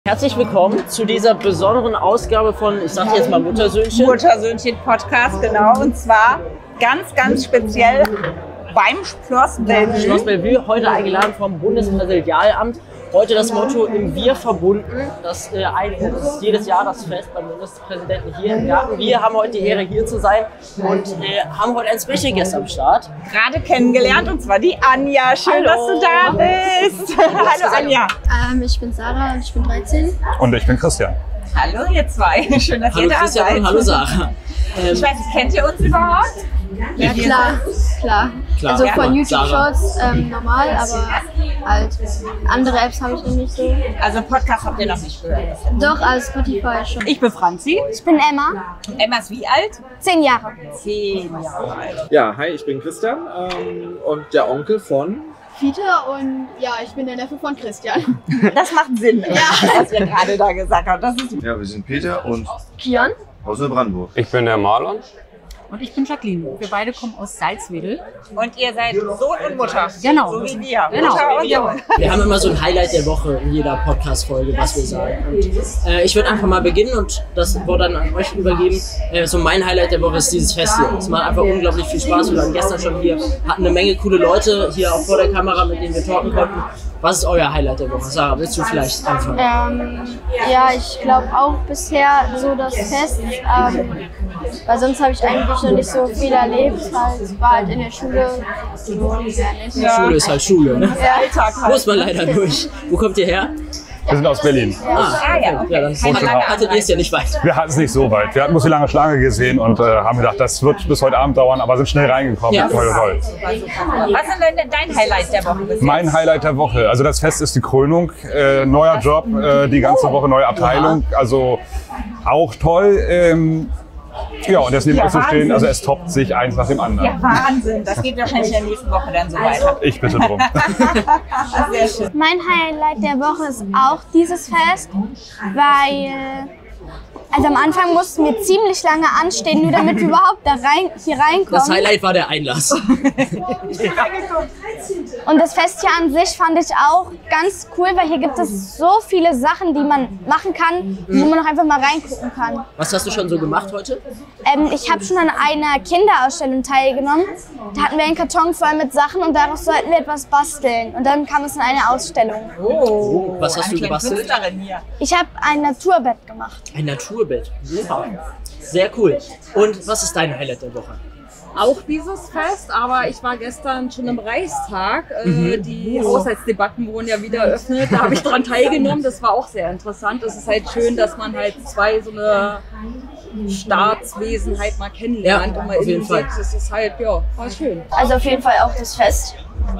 Herzlich willkommen zu dieser besonderen Ausgabe von, ich sag jetzt mal Muttersöhnchen. Muttersöhnchen-Podcast, genau. Und zwar ganz speziell beim Schloss Bellevue. Schloss Bellevue, heute eingeladen vom Bundespräsidialamt. Heute das Motto im Wir verbunden. Das ist jedes Jahr das Fest beim Bundespräsidenten hier im Garten. Wir haben heute die Ehre, hier zu sein und haben heute einen Special Guest am Start. Gerade kennengelernt, und zwar die Anja. Schön, dass du da bist. Hallo Anja. Ich bin Sarah und ich bin 13. Und ich bin Christian. Hallo ihr zwei. Schön, dass ihr da Christian seid. und hallo Sarah. Ich weiß nicht, kennt ihr uns überhaupt? Ja, klar. Also von YouTube-Shorts normal, aber halt andere Apps habe ich noch nicht so. Also Podcast habt ihr noch nicht gehört? Doch, als Spotify schon. Ich bin Franzi. Ich bin Emma. Emma ist wie alt? 10 Jahre. 10 Jahre alt. Ja, hi, ich bin Christian und der Onkel von... Peter und ja, ich bin der Neffe von Christian. Das macht Sinn, was ihr gerade da gesagt habt. Das ist Ja, wir sind Peter und Kian. aus Neubrandenburg. Ich bin der Marlon. Und ich bin Jacqueline. Wir beide kommen aus Salzwedel. Und ihr seid Sohn und Mutter. Genau. So wie wir. Genau. Mutter und Junge. Wir haben immer so ein Highlight der Woche in jeder Podcast-Folge, was wir sagen. Und, ich würde einfach mal beginnen und das Wort dann an euch übergeben. So mein Highlight der Woche ist dieses Fest hier. Es macht einfach unglaublich viel Spaß. Wir waren gestern schon hier, hatten eine Menge coole Leute hier auch vor der Kamera, mit denen wir talken konnten. Was ist euer Highlight der Woche? Sarah, willst du vielleicht anfangen? Ja, ich glaube auch bisher so das Fest, weil sonst habe ich eigentlich noch nicht so viel erlebt. War halt in der Schule. So, Schule ist halt Schule, ne? Alltag halt. Muss man leider durch. Wo kommt ihr her? Wir sind aus Berlin. Ja. Ja, dann hattet ihr es ja nicht weit. Wir hatten es nicht so weit. Wir hatten bloß die lange Schlange gesehen und haben gedacht, das wird bis heute Abend dauern, aber sind schnell reingekommen. Ja. Toll. Was ist denn dein Highlight der Woche bis jetzt? Mein Highlight der Woche. Also das Fest ist die Krönung. Neuer Job, die ganze Woche neue Abteilung. Also auch toll. Ja, und jetzt neben euch zu stehen, also es toppt sich eins nach dem anderen. Ja, Wahnsinn. Das geht wahrscheinlich in der nächsten Woche dann so weiter. Ich bitte drum. Sehr schön. Mein Highlight der Woche ist auch dieses Fest, weil also am Anfang mussten wir ziemlich lange anstehen, nur damit wir überhaupt hier reinkommen. Das Highlight war der Einlass. Und das Fest hier an sich fand ich auch ganz cool, weil hier gibt es so viele Sachen, die man machen kann, wo man noch einfach mal reingucken kann. Was hast du schon so gemacht heute? Ich habe schon an einer Kinderausstellung teilgenommen. Da hatten wir einen Karton voll mit Sachen und daraus sollten wir etwas basteln. Und dann kam es in eine Ausstellung. Oh, Was hast du eine kleine gebastelt? Künstlerin hier. Ich habe ein Naturbett gemacht. Ein Naturbett. Super. Sehr cool. Und was ist dein Highlight der Woche? Auch dieses Fest, aber ich war gestern schon im Reichstag. Die Haushaltsdebatten wurden ja wieder eröffnet. Da habe ich daran teilgenommen. Das war auch sehr interessant. Es ist halt schön, dass man halt zwei so eine Staatswesen halt mal kennenlernt. Ja, und mal auf jeden Fall. Das ist halt, ja, war schön. Also auf jeden Fall auch das Fest.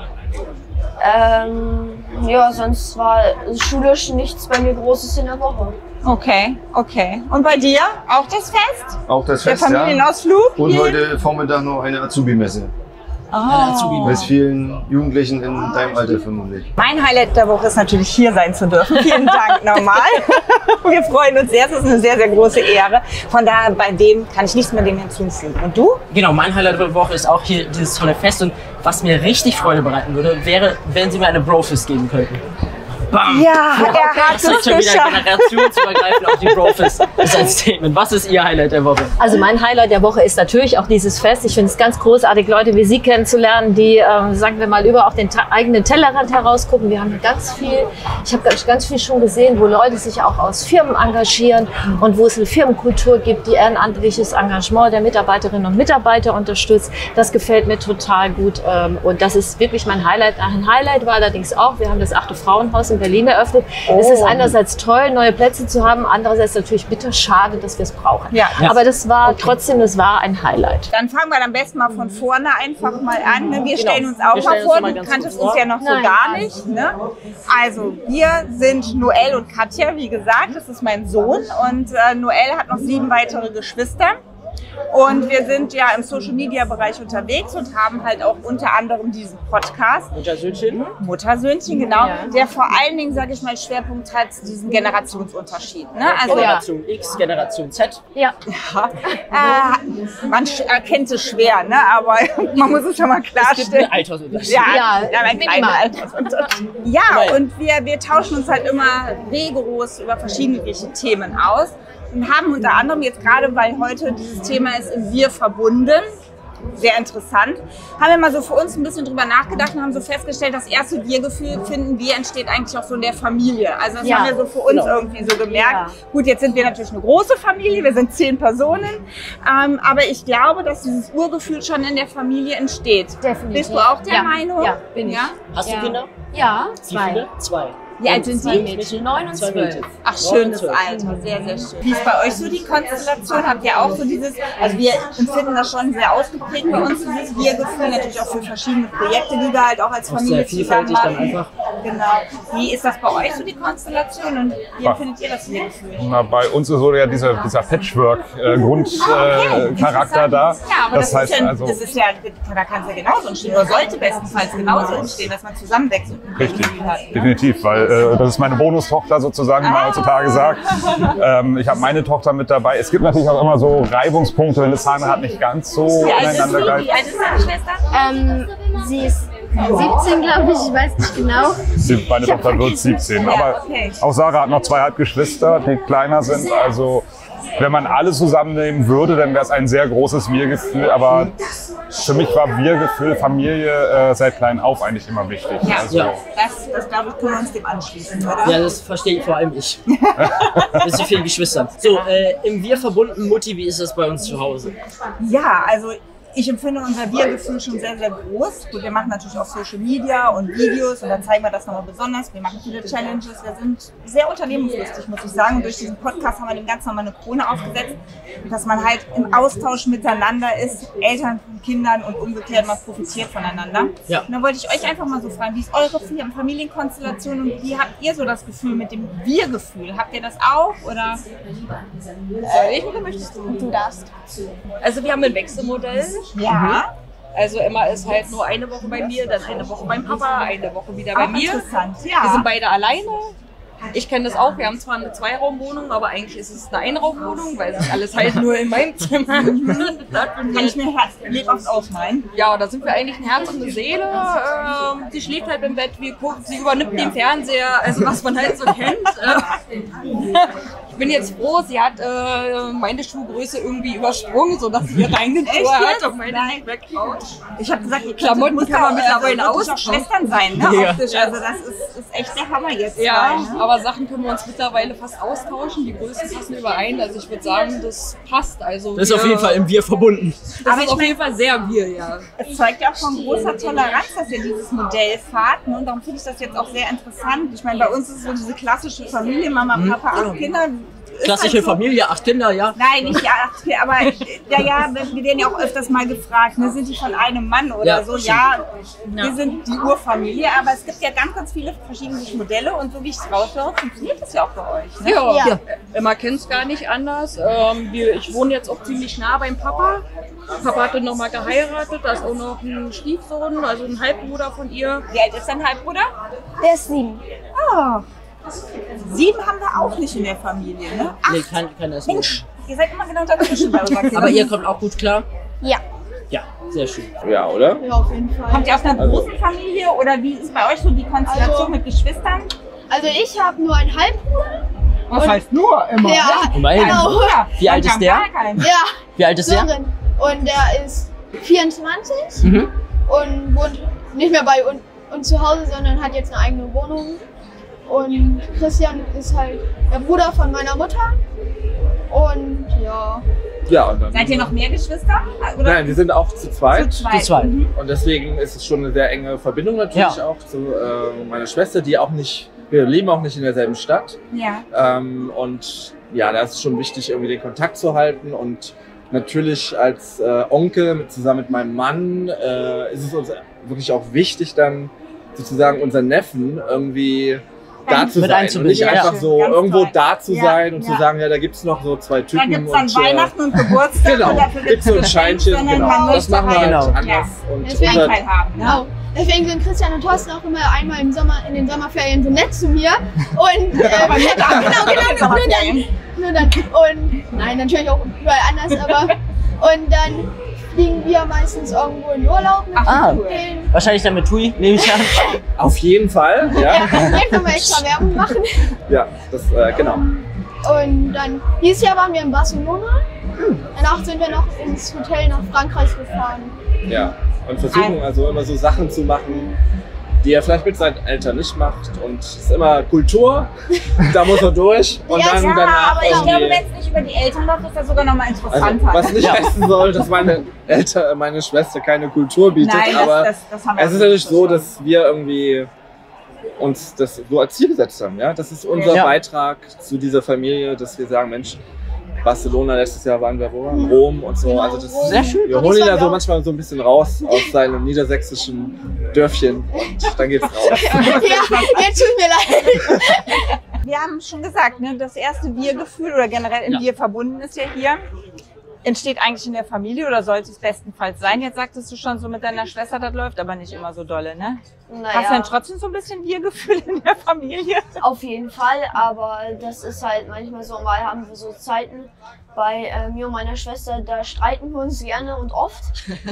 Ja, sonst war schulisch nichts bei mir Großes in der Woche. Okay. Und bei dir? Auch das Fest? Auch das Der Fest, ja. Familienausflug? Und hier? heute Vormittag noch eine Azubi-Messe. Azubi. Mit vielen Jugendlichen in deinem Alter vermutlich. Mein Highlight der Woche ist natürlich, hier sein zu dürfen. Vielen Dank nochmal. Wir freuen uns sehr. Es ist eine sehr große Ehre. Von daher, bei dem kann ich nichts mehr dem hinzufügen. Und du? Genau, mein Highlight der Woche ist auch hier dieses tolle Fest. Und was mir richtig Freude bereiten würde, wäre, wenn Sie mir eine Brofist geben könnten. Bam. Ja, er hat Das ist es schon wieder geschafft. generationsübergreifend auf die Brofist. Das ist ein Statement. Was ist Ihr Highlight der Woche? Also mein Highlight der Woche ist natürlich auch dieses Fest. Ich finde es ganz großartig, Leute wie Sie kennenzulernen, die, sagen wir mal, über auch den eigenen Tellerrand herausgucken. Wir haben hier ganz viel, ich habe ganz viel schon gesehen, wo Leute sich auch aus Firmen engagieren und wo es eine Firmenkultur gibt, die ehrenamtliches Engagement der Mitarbeiterinnen und Mitarbeiter unterstützt. Das gefällt mir total gut und das ist wirklich mein Highlight. Ein Highlight war allerdings auch, wir haben das 8. Frauenhaus in Berlin eröffnet. Es ist einerseits toll, neue Plätze zu haben, andererseits natürlich bitter schade, dass wir es brauchen. Ja. Aber das war trotzdem, das war ein Highlight. Dann fangen wir am besten mal von vorne einfach mal an. Ne? Wir stellen uns auch Wir mal stellen vor, uns mal du ganz kanntest kurz uns ja noch so Nein, gar nein. nicht. Ne? Also, wir sind Noel und Katja, wie gesagt. Das ist mein Sohn. Und Noel hat noch 7 weitere Geschwister. Und wir sind ja im Social-Media-Bereich unterwegs und haben halt auch unter anderem diesen Podcast. Muttersöhnchen, genau. Ja. Der vor allen Dingen, sage ich mal, Schwerpunkt hat diesen Generationsunterschied. Ne? Also, Generation X, Generation Z. Ja. man erkennt es schwer, ne? Aber man muss es schon mal Es gibt klarstellen. einen Altersunterschied. Ja, ein kleiner minimal. Altersunterschied. Ja, und wir tauschen uns halt immer rigoros über verschiedene Themen aus und haben unter anderem jetzt gerade, weil heute dieses Thema ist, im Wir verbunden, sehr interessant, haben wir mal so für uns ein bisschen drüber nachgedacht und haben so festgestellt, das erste Wir-Gefühl, finden wir, entsteht eigentlich auch so in der Familie. Also das haben wir so für uns irgendwie so gemerkt. Ja. Gut, jetzt sind wir natürlich eine große Familie, wir sind 10 Personen, aber ich glaube, dass dieses Urgefühl schon in der Familie entsteht. Definitiv. Bist du auch der Ja. Meinung? Ja, bin ich. Ja? Hast du Kinder? Ja, Wie viele? 2. Wie alt sind Zwei die? Mädchen, 9 und 2 12. Mädchen. Ach, schönes Alter, sehr, sehr schön. Wie ist bei euch so die Konstellation? Habt ihr auch so dieses, also wir empfinden das schon sehr ausgeprägt bei uns, dieses Wir-Gefühl, natürlich auch für verschiedene Projekte, die wir halt auch als Auch Familie sehr vielfältig zusammen dann machen. einfach. Genau. Wie ist das bei euch so die Konstellation und wie empfindet ihr das Wir-Gefühl? Na, bei uns ist so ja dieser Patchwork-Grundcharakter da. Ja, aber das heißt ist ja, also, da kann es ja genauso entstehen, oder sollte bestenfalls genauso entstehen, dass man zusammenwächst und ein richtig, Gefühl hat. definitiv, weil das ist meine Bonustochter sozusagen, wie man heutzutage sagt. Ich habe meine Tochter mit dabei. Es gibt natürlich auch immer so Reibungspunkte, wenn das Zahnrad nicht ganz so Wie alt ist ineinander sie? greift. Wie alt ist deine Schwester? Sie ist 17, glaube ich weiß nicht genau. Meine Tochter wird 17. Ja, Aber okay. auch Sarah hat noch 2 Halbgeschwister, die kleiner sind. Also wenn man alle zusammennehmen würde, dann wäre es ein sehr großes Wir-Gefühl. Aber für mich war Wir-Gefühl, Familie seit klein auf eigentlich immer wichtig. Ja, Also, Ja. das glaube ich, können wir uns dem anschließen, oder? Ja, das verstehe vor allem ich. Mit so vielen Geschwistern. So, im Wir verbunden, Mutti, wie ist das bei uns zu Hause? Ja, also ich empfinde unser Wir-Gefühl schon sehr, sehr groß. Gut, wir machen natürlich auch Social Media und Videos und dann zeigen wir das nochmal besonders. Wir machen viele Challenges, wir sind sehr unternehmenslustig, muss ich sagen. Und durch diesen Podcast haben wir dem Ganzen nochmal eine Krone aufgesetzt, dass man halt im Austausch miteinander ist, Eltern von Kindern und umgekehrt, man profitiert voneinander. Ja. Und dann wollte ich euch einfach mal so fragen, wie ist eure Familienkonstellation und wie habt ihr so das Gefühl mit dem Wir-Gefühl? Habt ihr das auch oder? Ich oder möchtest du? Du darfst. Also wir haben ein Wechselmodell. Ja. Also Emma ist halt nur eine Woche bei mir, dann eine Woche beim Papa, eine Woche wieder bei Auch mir. interessant, Wir ja. sind beide alleine. Ich kenne das auch, wir haben zwar eine Zweiraumwohnung, aber eigentlich ist es eine Einraumwohnung, weil sich alles halt nur in meinem Zimmer Kann ich mir lebhaft ausmalen. Ja, da sind wir eigentlich ein Herz und eine Seele. Sie schläft halt im Bett, wir gucken, sie übernimmt den Fernseher, also was man halt so kennt. Ich bin jetzt froh, sie hat meine Schuhgröße irgendwie übersprungen, sodass sie hier reingezogen hat auf meine Backcouch. Ich habe gesagt, die Klamotten muss kann man mittlerweile auch Schwestern sein, ne? Ja. Optisch. Also das ist echt der Hammer jetzt. Ja, ne? aber Sachen können wir uns mittlerweile fast austauschen. Die Größen passen überein. Also ich würde sagen, das passt. Also Das ist auf jeden Fall im Wir verbunden. Das Aber ist ich auf jeden Fall sehr wir, ja. Es zeugt ja auch von großer Toleranz, dass ihr dieses Modell fahrt. Ne? Und darum finde ich das jetzt auch sehr interessant. Ich meine, bei uns ist es so diese klassische Familie, Mama, Papa, 8 Kinder. Ist Klassische halt so. Familie, 8 Kinder, ja. Nein, nicht ja, aber wir werden ja auch öfters mal gefragt, ne, sind die von einem Mann oder Ja, so? stimmt. Ja, wir sind die Urfamilie, aber es gibt ja ganz, ganz viele verschiedene Modelle und so wie ich es raushöre, funktioniert das ja auch bei euch. Ne? Ja. Emma kennt es gar nicht anders. Ich wohne jetzt auch ziemlich nah beim Papa. Papa hatte nochmal geheiratet, da ist auch noch ein Stiefsohn, also ein Halbbruder von ihr. Wie alt ist dein Halbbruder? Der ist 7. Oh. 7 haben wir auch nicht in der Familie, ne? 8. Nee, keiner ist Mensch, ihr seid immer genau dazwischen bei unseren Aber Kindern. ihr kommt auch gut klar? Ja. Ja, sehr schön. Ja, oder? Ja, auf jeden Fall. Kommt ihr aus einer großen Familie oder wie ist bei euch so die Konstellation Also- mit Geschwistern? Also ich habe nur einen Halbbruder. Was heißt nur immer? Ja. Immerhin. Genau. Wie alt ist der? Ja. Wie alt ist der? Sören. Und der ist 24 Mhm. und wohnt nicht mehr bei uns zu Hause, sondern hat jetzt eine eigene Wohnung. Und Christian ist halt der Bruder von meiner Mutter. Und ja. Ja, und dann. Seid ihr noch mehr Geschwister? Oder? Nein, wir sind auch zu zweit. Zu zweit. Zu zweit. Mhm. Und deswegen ist es schon eine sehr enge Verbindung natürlich Ja. auch zu meiner Schwester, die auch nicht, wir leben auch nicht in derselben Stadt. Ja. Und ja, da ist es schon wichtig, irgendwie den Kontakt zu halten. Und natürlich als Onkel zusammen mit meinem Mann ist es uns wirklich auch wichtig, dann sozusagen unseren Neffen irgendwie da zu sein und nicht einfach so Ganz irgendwo toll. da zu Ja, sein und ja. zu sagen, ja, da gibt es noch so 2 Typen. Da gibt es dann und, Weihnachten und Geburtstag. Genau, und dafür gibt es so ein Scheinchen, sondern genau. man Das möchte machen wir halt Genau. anders. Und Deswegen unser, haben. Ne? Genau. Deswegen sind Christian und Thorsten auch immer einmal im Sommer, in den Sommerferien so nett zu mir. Und genau. Nur dann. Und nein, natürlich auch überall anders, aber und dann fliegen wir meistens irgendwo in Urlaub mit denen. Wahrscheinlich dann mit Tui, nehme ich an. auf jeden Fall, ja. Ja, jetzt können wir extra Werbung machen. Ja, das, genau. Und dann, dieses Jahr waren wir in Barcelona. Danach sind wir noch ins Hotel nach Frankreich gefahren. Ja. Und versuchen also immer so Sachen zu machen, die er vielleicht mit seinen Eltern nicht macht. Und es ist immer Kultur, da muss er durch. Und Ja, dann Ja, danach aber ich glaube, irgendwie- wenn es nicht über die Eltern läuft, ist das sogar noch mal also, interessanter. was nicht heißen soll, dass meine Schwester keine Kultur bietet, Nein, aber das haben wir es ist natürlich so, dass wir irgendwie uns das so als Ziel gesetzt haben. Ja? Das ist unser Ja. Beitrag zu dieser Familie, dass wir sagen, Mensch, Barcelona, letztes Jahr waren wir wo? Rom und so. Also das Sehr schön. Wir holen ihn da so manchmal so ein bisschen raus aus seinem niedersächsischen Dörfchen und dann geht's raus. Ja, jetzt tut mir leid. Wir haben schon gesagt, ne, das erste Wir-Gefühl oder generell in Wir verbunden ist ja hier. Entsteht eigentlich in der Familie oder sollte es bestenfalls sein? Jetzt sagtest du schon so mit deiner Schwester, das läuft aber nicht immer so dolle, ne? Hast du denn trotzdem so ein bisschen Wir-Gefühl in der Familie? Auf jeden Fall, aber das ist halt manchmal so, weil haben wir so Zeiten bei mir und meiner Schwester, da streiten wir uns gerne und oft.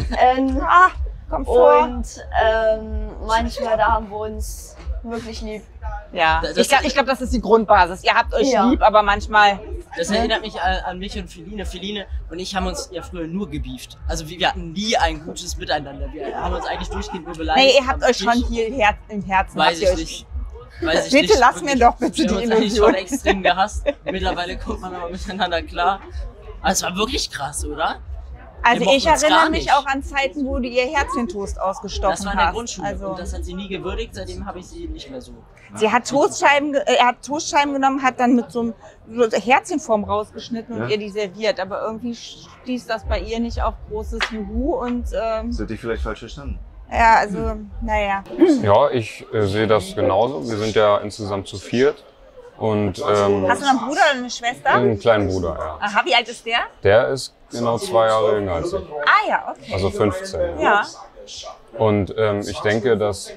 Kommt vor. Und manchmal da haben wir uns wirklich lieb. Ja, ich glaube, das ist die Grundbasis. Ihr habt euch lieb, aber manchmal... Das erinnert mich an mich und Feline. Feline und ich haben uns ja früher nur gebieft. Also wir hatten nie ein gutes Miteinander. Wir haben uns eigentlich durchgehend nur beleidigt. Nee, ihr habt euch schon hier im Herzen. Weiß habt ihr ich euch nicht. Weiß ich Bitte nicht. lass mir doch bitte wir die haben uns eigentlich Illusion. schon extrem gehasst. Mittlerweile kommt man aber miteinander klar. Aber es war wirklich krass, oder? Also Wir ich mochten uns erinnere gar mich nicht. auch an Zeiten, wo du ihr Herzchentoast ausgestochen hast. Das war in der Grundschule Also, und das hat sie nie gewürdigt, seitdem habe ich sie nicht mehr so. sie hat er hat Toastscheiben genommen, hat dann mit so einem Herzchenform rausgeschnitten und ihr die serviert. Aber irgendwie stieß das bei ihr nicht auf großes Juhu und Das hätte ich vielleicht falsch verstanden. ja, also naja. Ja, ich sehe das genauso. Wir sind ja insgesamt zu 4. Und Hast du noch einen Bruder oder eine Schwester? einen kleinen Bruder, ja. Aha, wie alt ist der? Der ist genau 2 Jahre jünger als ich. Ah ja, okay. Also 15. Ja. Und ich denke, dass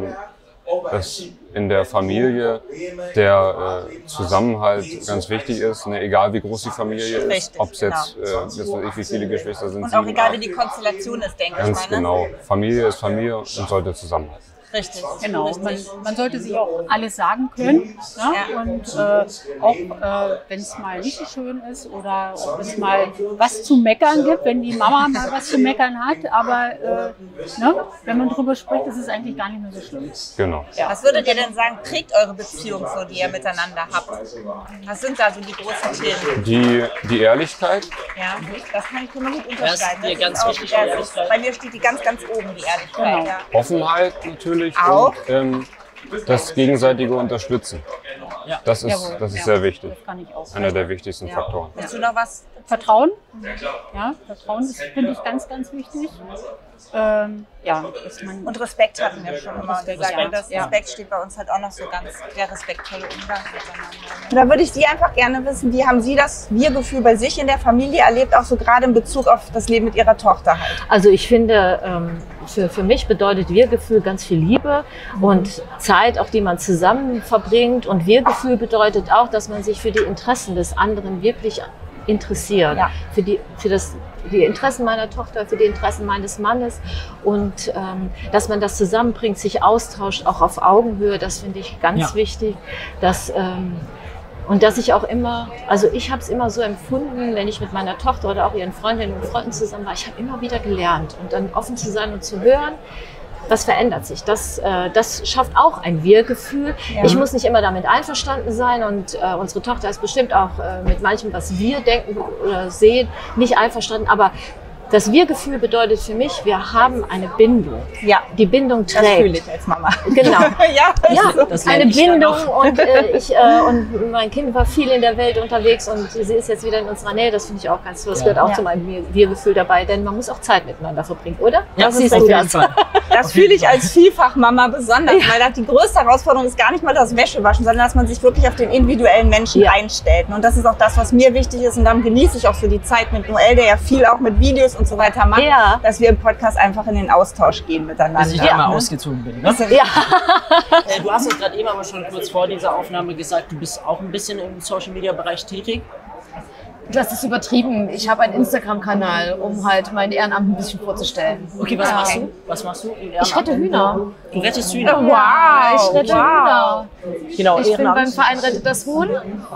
in der Familie der Zusammenhalt ganz wichtig ist, ne? Egal wie groß die Familie ist, Richtig, ob es jetzt, jetzt weiß ich, wie viele Geschwister sind. Und auch 7, egal, 8. wie die Konstellation ist, denke ich Ganz mal. Ne? genau. Familie ist Familie und sollte zusammenhalten. Richtig. Genau, Richtig. man sollte sich auch alles sagen können. Ne? Und auch wenn es mal nicht so schön ist oder wenn es mal was zu meckern gibt, wenn die Mama mal was zu meckern hat. Aber ne? Wenn man drüber spricht, ist es eigentlich gar nicht mehr so schlimm. Genau. Ja. Was würdet ihr denn sagen, prägt eure Beziehung so, die ihr miteinander habt? Was sind da so die großen Themen? Die Ehrlichkeit, Ja, das kann ich immer gut Das ist unterschreiben. dir ganz auch- wichtig, die das ist- Ehrlichkeit. Bei mir steht die ganz, ganz oben, die Ehrlichkeit. Genau. Ja. Offenheit natürlich Auch? und das gegenseitige Unterstützen. Ja. Das ist Jawohl, sehr wichtig. Das kann ich auch. Einer der wichtigsten Faktoren. Willst du noch was? Vertrauen. Ja, Vertrauen ist, finde ich, ganz, ganz wichtig. Ja, dass man Und Respekt hatten wir schon immer. Und Respekt, ich sage, ja. das Ja. Respekt steht bei uns halt auch noch so ganz, der respektvolle Umgang miteinander. Da würde ich Sie einfach gerne wissen, wie haben Sie das Wir-Gefühl bei sich in der Familie erlebt, auch so gerade in Bezug auf das Leben mit Ihrer Tochter halt? Also ich finde, für mich bedeutet Wir-Gefühl ganz viel Liebe und Zeit, auch die man zusammen verbringt. Und Wir-Gefühl bedeutet auch, dass man sich für die Interessen des anderen wirklich interessiert. Ja. Für die Interessen meiner Tochter, für die Interessen meines Mannes. Und dass man das zusammenbringt, sich austauscht, auch auf Augenhöhe, das finde ich ganz wichtig. Und dass ich auch immer, also ich habe es immer so empfunden, wenn ich mit meiner Tochter oder auch ihren Freundinnen und Freunden zusammen war, ich habe immer wieder gelernt und dann offen zu sein und zu hören, was verändert sich. Das schafft auch ein Wir-Gefühl. Ja. Ich muss nicht immer damit einverstanden sein und unsere Tochter ist bestimmt auch mit manchem, was wir denken oder sehen, nicht einverstanden, aber das Wir-Gefühl bedeutet für mich, wir haben eine Bindung. Ja. die Bindung trägt. Das fühle ich als Mama. Genau. ja, das eine Bindung und und mein Kind war viel in der Welt unterwegs und sie ist jetzt wieder in unserer Nähe. Das finde ich auch ganz toll. Das gehört auch zu meinem Wir-Gefühl dabei, denn man muss auch Zeit miteinander verbringen, oder? Ja, das siehst du das. Das fühle ich als Vielfachmama besonders, weil die größte Herausforderung ist gar nicht mal das Wäschewaschen, sondern dass man sich wirklich auf den individuellen Menschen einstellt. Und das ist auch das, was mir wichtig ist. Und dann genieße ich auch so die Zeit mit Noel, der ja viel auch mit Videos und so weiter macht, dass wir im Podcast einfach in den Austausch gehen miteinander. Bis ich da mal ausgezogen bin. Ne? Ja. Du hast uns gerade eben aber schon kurz vor dieser Aufnahme gesagt, du bist auch ein bisschen im Social-Media-Bereich tätig. Das ist übertrieben. Ich habe einen Instagram-Kanal, um halt mein Ehrenamt ein bisschen vorzustellen. Okay, was machst du? Was machst du? Ich rette Hühner. Du rettest Hühner? Wow! Ich rette Hühner. Genau, ich bin beim Verein Rettet das Huhn.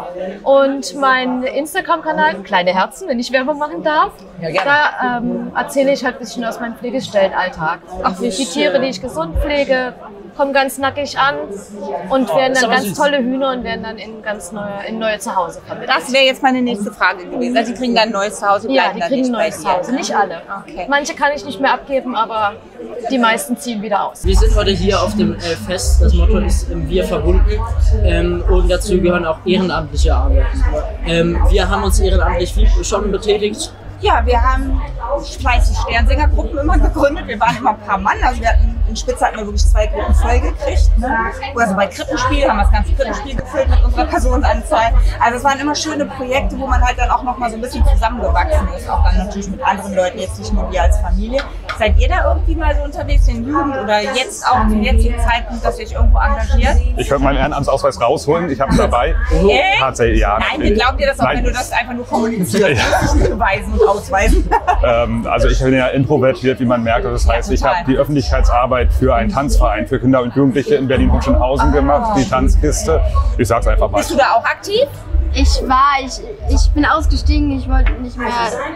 Und mein Instagram-Kanal, Kleine Herzen, wenn ich Werbung machen darf, da erzähle ich halt ein bisschen aus meinem Pflegestellenalltag. Die Tiere, die ich gesund pflege, kommen ganz nackig an und werden dann ganz tolle Hühner und werden dann in neue Zuhause vermittelt. Das wäre jetzt meine nächste Frage gewesen. Also die kriegen dann ein neues Zuhause? Ja, die kriegen ein neues Zuhause. Nicht alle. Okay. Manche kann ich nicht mehr abgeben, aber die meisten ziehen wieder aus. Wir sind heute hier auf dem Fest. Das Motto ist Wir verbunden. Und dazu gehören auch ehrenamtliche Arbeiten. Wir haben uns ehrenamtlich schon betätigt. Ja, wir haben fleißig Sternsängergruppen immer gegründet. Wir waren immer ein paar Mann. Also wir hatten, in Spitze hatten wir wirklich 2 Gruppen voll gekriegt. Ne? Also bei Krippenspiel haben wir das ganze Krippenspiel gefüllt mit unserer Personenanzahl. Also es waren immer schöne Projekte, wo man halt dann auch noch mal so ein bisschen zusammengewachsen ist. Auch dann natürlich mit anderen Leuten, jetzt nicht nur wir als Familie. Seid ihr da irgendwie mal so unterwegs in Jugend oder jetzt auch zum jetzigen Zeitpunkt, dass ihr euch irgendwo engagiert? Ich könnte meinen Ehrenamtsausweis rausholen. Ich habe ihn dabei. Tatsächlich, ja. Nein, wir glauben dir das auch, wenn du das einfach nur kommunizierst. Das nicht beweisen und ausweisen. Also ich bin ja introvertiert, wie man merkt. Das heißt, ich habe die Öffentlichkeitsarbeit für einen Tanzverein für Kinder und Jugendliche in Berlin-Hohenschönhausen gemacht, die Tanzkiste. Ich sag's einfach mal. Bist du da auch aktiv? Ich bin ausgestiegen, ich wollte nicht mehr.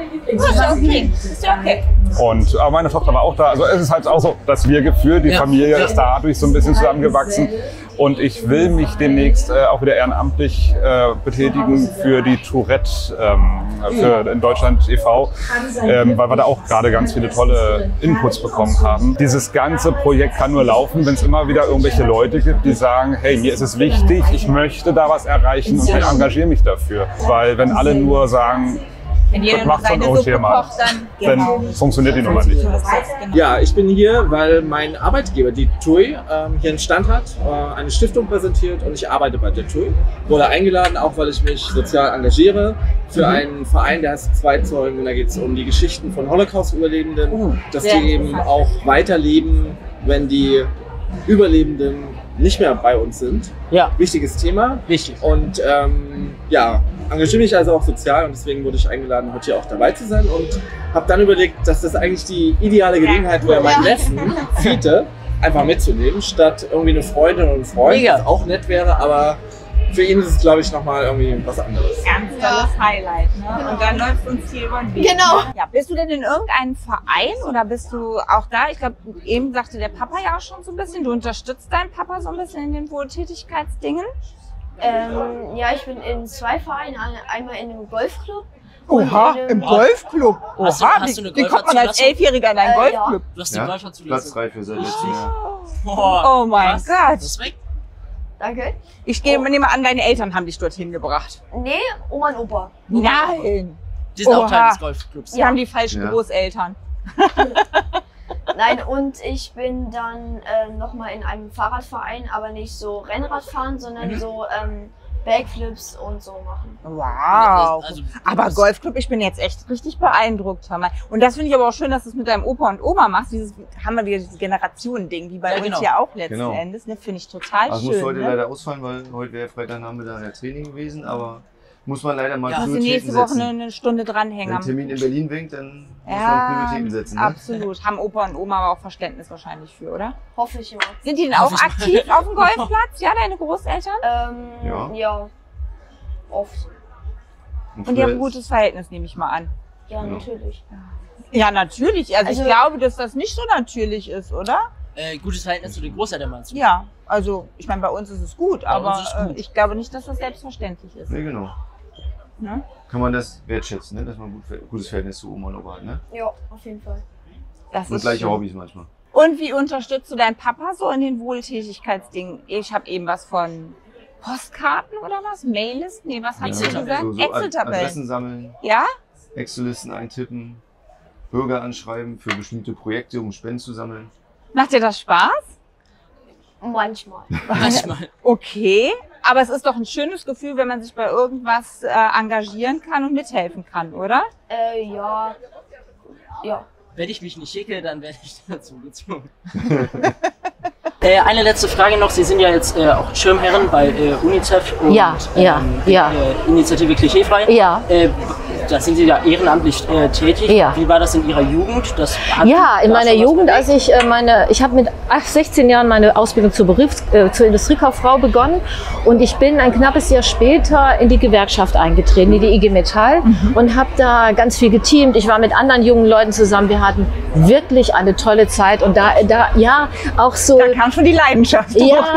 Ist ja okay. Und aber meine Tochter war auch da. Also es ist halt auch so das Wir-Gefühl. Die Familie ist dadurch so ein bisschen zusammengewachsen. Und ich will mich demnächst auch wieder ehrenamtlich betätigen für die Tourette für in Deutschland e.V., weil wir da auch gerade ganz viele tolle Inputs bekommen haben. Dieses ganze Projekt kann nur laufen, wenn es immer wieder irgendwelche Leute gibt, die sagen, hey, mir ist es wichtig, ich möchte da was erreichen und ich engagiere mich dafür. Weil wenn alle nur sagen, das macht schon irgendjemand, dann funktioniert die Nummer nicht. Ja, ich bin hier, weil mein Arbeitgeber, die TUI, hier einen Stand hat, eine Stiftung präsentiert und ich arbeite bei der TUI. Wurde eingeladen, auch weil ich mich sozial engagiere für einen Verein, der heißt Zwei Zeugen, und da geht es um die Geschichten von Holocaust-Überlebenden, dass die eben auch weiterleben, wenn die Überlebenden nicht mehr bei uns sind. Ja. Wichtiges Thema. Wichtig. Und ja, engagiere mich also auch sozial und deswegen wurde ich eingeladen, heute hier auch dabei zu sein und habe dann überlegt, dass das eigentlich die ideale Gelegenheit wäre, meinen Neffen, Fiete, einfach mitzunehmen, statt irgendwie eine Freundin und ein Freund, was auch nett wäre, aber für ihn ist es, glaube ich, nochmal irgendwie was anderes. Ganz tolles Highlight, ne? Und dann läuft uns hier über den Weg. Genau. Ja, bist du denn in irgendeinem Verein oder bist du auch da? Ich glaube, eben sagte der Papa ja auch schon so ein bisschen, du unterstützt deinen Papa so ein bisschen in den Wohltätigkeitsdingen? Ja, ich bin in 2 Vereinen, einmal in einem Golfclub. Oha, im Golfclub? Oha, Hast du eine wie kommt man als 11-Jähriger in einen Golfclub? Du hast die Ja, Golferzulassung. Platz 3 für seit letztem Jahr. Oh mein Gott. Respekt. Danke. Ich nehme an, deine Eltern haben dich dorthin gebracht. Nee, Oma und Opa. Nein. Die sind auch Teil Oha. des Golfclubs. Sie haben die falschen Großeltern. Nein, und ich bin dann nochmal in einem Fahrradverein, aber nicht so Rennradfahren, sondern so Backflips und so machen. Wow. Also, aber Golfclub, ich bin jetzt echt richtig beeindruckt. Hör mal. Und das finde ich aber auch schön, dass du es mit deinem Opa und Oma machst. Haben wir wieder dieses Generationending, wie bei uns ja auch letzten Endes. Ne? Finde ich total schön. Ich muss heute ne? leider ausfallen, weil heute wäre Freitagnachmittag ja Training gewesen, aber muss man leider mal Prioritäten setzen. Nächste Woche eine Stunde dranhängen. Wenn ein Termin in Berlin winkt, dann muss man Prioritäten setzen. Ne? Absolut. Haben Opa und Oma aber auch Verständnis wahrscheinlich für, oder? Hoffe ich, ja. Sind die denn auch aktiv auf dem Golfplatz? Ja, deine Großeltern? Ja. Oft. Und die haben ein gutes Verhältnis, nehme ich mal an. Ja, natürlich. Ja, natürlich. Also ich glaube, dass das nicht so natürlich ist, oder? Gutes Verhältnis zu den Großeltern meinst du? Ja, also ich meine, bei uns ist es gut, aber ich glaube nicht, dass das selbstverständlich ist. Nee, genau. Ne? Kann man das wertschätzen, ne? Dass man ein gutes Verhältnis zu Oma und Opa hat, ne? Ja, auf jeden Fall. Und gleiche Hobbys manchmal. Und wie unterstützt du deinen Papa so in den Wohltätigkeitsdingen? Ich habe eben was von Postkarten oder was? Maillisten? Nee, was hast du gesagt? So Excel-Tabellen. Adressen sammeln, Ja? Excel-Listen eintippen, Bürger anschreiben für bestimmte Projekte, um Spenden zu sammeln. Macht dir das Spaß? Manchmal. Okay, aber es ist doch ein schönes Gefühl, wenn man sich bei irgendwas engagieren kann und mithelfen kann, oder? Ja. Ja. Wenn ich mich nicht schicke, dann werde ich dazu gezwungen. Eine letzte Frage noch. Sie sind ja jetzt auch Schirmherrin bei UNICEF und Initiative Klischeefrei. Ja. Da sind Sie ja ehrenamtlich tätig. Ja. Wie war das in Ihrer Jugend? In meiner Jugend, als ich habe mit 16 Jahren meine Ausbildung zur Industriekauffrau begonnen und ich bin ein knappes Jahr später in die Gewerkschaft eingetreten, in die IG Metall und habe da ganz viel geteamt. Ich war mit anderen jungen Leuten zusammen. Wir hatten wirklich eine tolle Zeit und da auch so. Da kam schon die Leidenschaft.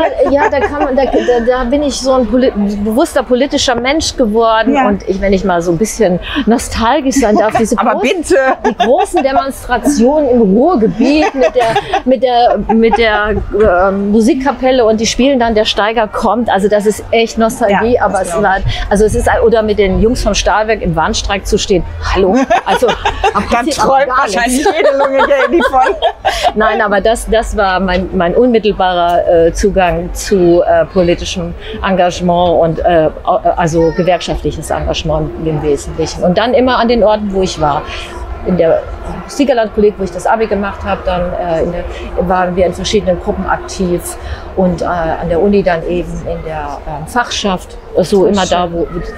Da bin ich so ein bewusster politischer Mensch geworden und wenn ich mal so ein bisschen nostalgisch sein darf, die großen Demonstrationen im Ruhrgebiet mit der Musikkapelle und die spielen dann Der Steiger kommt, also das ist echt Nostalgie, aber oder mit den Jungs vom Stahlwerk im Warnstreik zu stehen, hallo, also dann träumt wahrscheinlich jede Lunge Geld von. Nein, aber das war mein unmittelbarer Zugang zu politischem Engagement und also gewerkschaftliches Engagement im Wesentlichen. Und dann immer an den Orten, wo ich war. In der Siegerland-Kolleg, wo ich das Abi gemacht habe, dann waren wir in verschiedenen Gruppen aktiv und an der Uni dann eben in der Fachschaft. So immer da,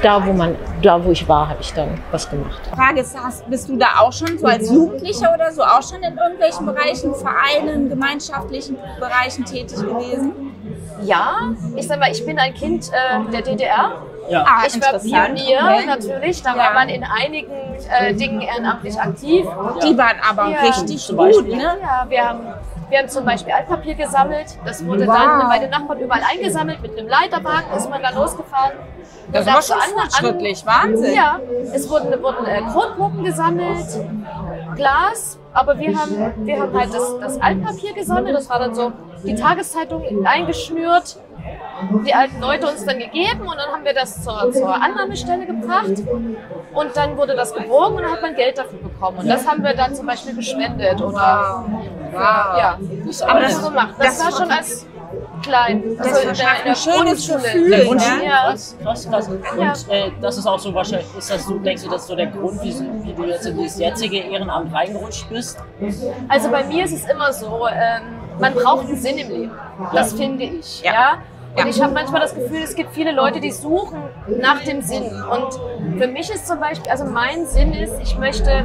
wo ich war, habe ich dann was gemacht. Frage ist, bist du da auch schon so als Jugendlicher oder so auch schon in irgendwelchen Bereichen, Vereinen, gemeinschaftlichen Bereichen tätig gewesen? Ja, ich sag mal, ich bin ein Kind der DDR. Ja. Ich war Pionier natürlich, da war man in einigen Dingen ehrenamtlich aktiv. Die waren aber richtig gut, ne? Ja, wir haben zum Beispiel Altpapier gesammelt. Das wurde dann bei den Nachbarn überall eingesammelt. Mit einem Leiterwagen ist man da losgefahren. Das war schon fortschrittlich, Wahnsinn. Ja, es wurden Kronpuppen gesammelt, Glas. Aber wir haben halt das Altpapier gesammelt. Das war dann so die Tageszeitung eingeschnürt. Die alten Leute uns dann gegeben und dann haben wir das zur Annahmestelle gebracht und dann wurde das gewogen und dann hat man Geld dafür bekommen und das haben wir dann zum Beispiel gespendet oder ja, aber das so gemacht. Das war schon als klein. Das ist ein schönes Gefühl. Ja. Krass. Und das ist auch so wahrscheinlich, denkst du, das ist so der Grund, wie du jetzt in dieses jetzige Ehrenamt reingerutscht bist? Also bei mir ist es immer so, man braucht einen Sinn im Leben. Das finde ich. Ja? Und ich habe manchmal das Gefühl, es gibt viele Leute, die suchen nach dem Sinn. Und für mich ist zum Beispiel, also mein Sinn ist, ich möchte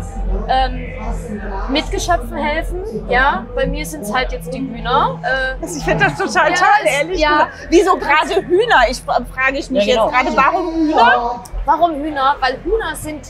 Mitgeschöpfen helfen. Ja, bei mir sind es halt jetzt die Hühner. Ich finde das total toll, ehrlich gesagt. Wieso gerade Hühner? Frage ich mich jetzt gerade, warum Hühner? Warum Hühner? Weil Hühner sind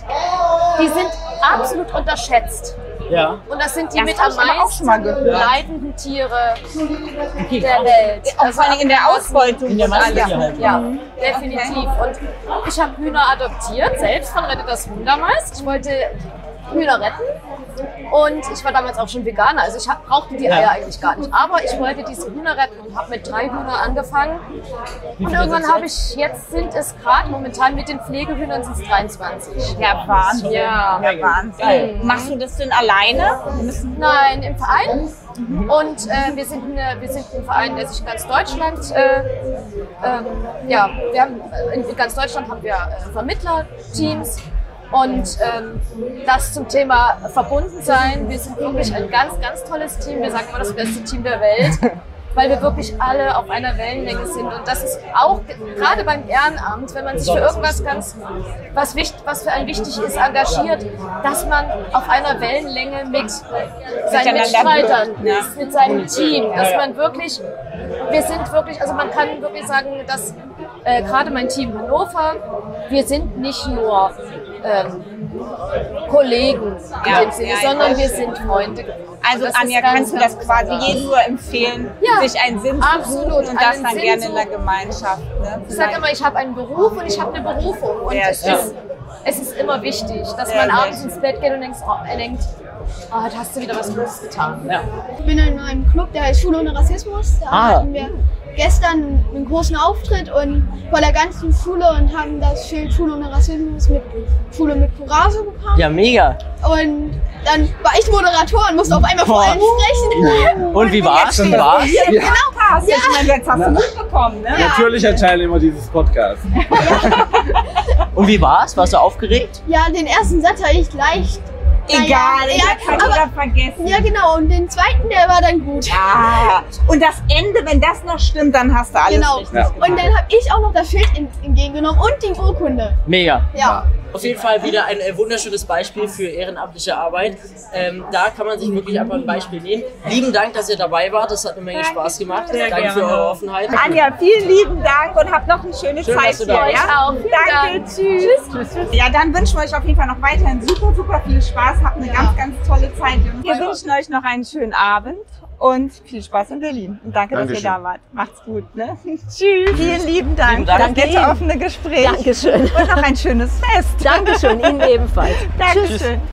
absolut unterschätzt. Ja. Und das sind die mit am meisten leidenden Tiere der Welt. Also vor allem in der Ausbeutung. In der Massentierhaltung. Ja, definitiv. Und ich habe Hühner adoptiert, selbst von Rettet das Huhn damals. Ich wollte Hühner retten. Und ich war damals auch schon Veganer, also ich brauchte die Eier eigentlich gar nicht. Aber ich wollte diese Hühner retten und habe mit 3 Hühnern angefangen. Und irgendwann jetzt sind es gerade momentan mit den Pflegehühnern sind es 23. Ja, Wahnsinn. Ja, Wahnsinn. Machst du das denn alleine? Nein, im Verein. Und wir sind ein Verein, der sich in ganz Deutschland, in ganz Deutschland haben wir Vermittlerteams. Und das zum Thema Verbundensein. Wir sind wirklich ein ganz, ganz tolles Team. Wir sagen immer das beste Team der Welt, weil wir wirklich alle auf einer Wellenlänge sind. Und das ist auch gerade beim Ehrenamt, wenn man sich für irgendwas was für einen wichtig ist, engagiert, dass man auf einer Wellenlänge mit seinen Mitstreitern ist, mit seinem Team. Dass man wirklich, also man kann wirklich sagen, dass gerade mein Team Hannover, wir sind nicht nur Kollegen in dem Sinne, sondern wir sind Freunde. Also Anja, kannst du das quasi jedem nur empfehlen, sich einen Sinn zu suchen und das dann gerne in der Gemeinschaft? Ne? Ich sage immer, ich habe einen Beruf und ich habe eine Berufung. Und es ist immer wichtig, dass man abends ins Bett geht und denkt, Oh, da hast du wieder was Gutes getan. Ja. Ich bin in einem Club, der heißt Schule ohne Rassismus. Da hatten wir gestern einen großen Auftritt und vor der ganzen Schule und haben das Schild Schule ohne Rassismus mit Schule mit Courage bekommen. Ja, mega. Und dann war ich Moderator und musste auf einmal vor allen sprechen. Und wie war's? Genau. Ja. Ich meine, jetzt hast du mitbekommen, ne? Natürlicher Teilnehmer dieses Podcasts. Und wie war's? Warst du aufgeregt? Ja, den ersten Satz habe ich leicht. Egal, kann jeder vergessen. Ja, genau. Und den zweiten, der war dann gut. Ja. Und das Ende, wenn das noch stimmt, dann hast du alles richtig gemacht. Und dann habe ich auch noch das Schild entgegengenommen und die Urkunde. Mega. Ja. Auf jeden Fall wieder ein wunderschönes Beispiel für ehrenamtliche Arbeit. Da kann man sich wirklich einfach ein Beispiel nehmen. Lieben Dank, dass ihr dabei wart. Das hat eine Menge Spaß gemacht. Danke für eure Offenheit. Anja, vielen lieben Dank und habt noch eine schöne Schön, Zeit dass du hier. da Ja? auch. Danke, tschüss. Ja, dann wünschen wir euch auf jeden Fall noch weiterhin super viel Spaß. Habt eine ganz tolle Zeit. Wir wünschen euch noch einen schönen Abend und viel Spaß in Berlin. Und danke, dass ihr da wart. Macht's gut. Ne? Tschüss. Vielen lieben Dank für das nette, offene Gespräch. Dankeschön. Und noch ein schönes Fest. Dankeschön, Ihnen ebenfalls. Dankeschön.